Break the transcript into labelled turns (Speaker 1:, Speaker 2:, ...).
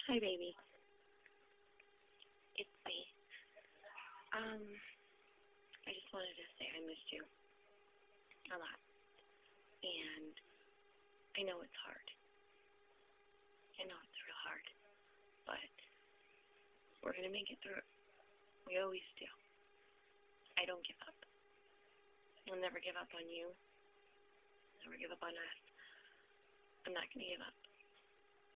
Speaker 1: Hi, baby. It's me. I just wanted to say I missed you a lot. And I know it's hard. I know it's real hard. But we're going to make it through. We always do. I don't give up. I'll never give up on you. Never give up on us. I'm not going to give up.